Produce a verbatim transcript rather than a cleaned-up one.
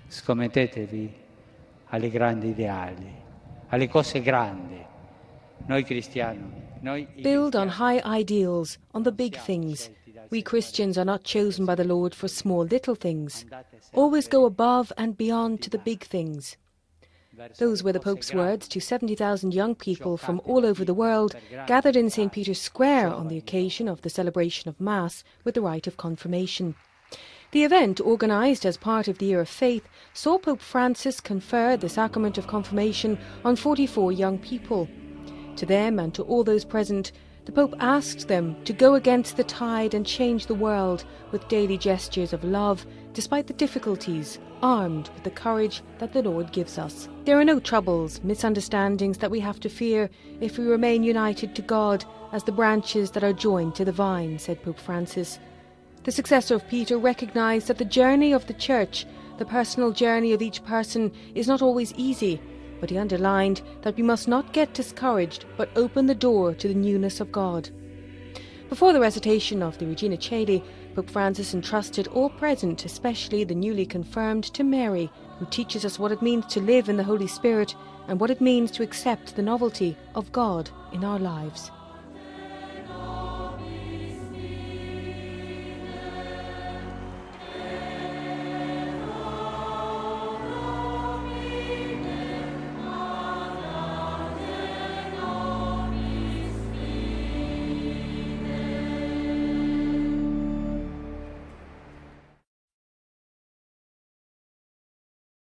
Scommettetevi alle grandi ideali, alle cose grandi. Noi cristiani, noi i Build on cristiani, high ideals, on the big things. We Christians are not chosen by the Lord for small little things. Always go above and beyond to the big things. Those were the Pope's words to seventy thousand young people from all over the world gathered in Saint Peter's Square on the occasion of the celebration of Mass with the rite of confirmation. The event, organised as part of the Year of Faith, saw Pope Francis confer the sacrament of confirmation on forty-four young people. To them and to all those present, the Pope asked them to go against the tide and change the world with daily gestures of love, despite the difficulties, armed with the courage that the Lord gives us. There are no troubles, misunderstandings that we have to fear if we remain united to God as the branches that are joined to the vine, said Pope Francis. The successor of Peter recognised that the journey of the Church, the personal journey of each person, is not always easy, but he underlined that we must not get discouraged but open the door to the newness of God. Before the recitation of the Regina Caeli, Pope Francis entrusted all present, especially the newly confirmed, to Mary, who teaches us what it means to live in the Holy Spirit and what it means to accept the novelty of God in our lives.